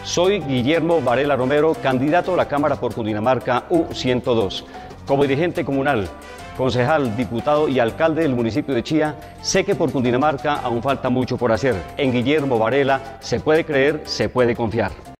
Soy Guillermo Varela Romero, candidato a la Cámara por Cundinamarca U102. Como dirigente comunal, concejal, diputado y alcalde del municipio de Chía, sé que por Cundinamarca aún falta mucho por hacer. En Guillermo Varela se puede creer, se puede confiar.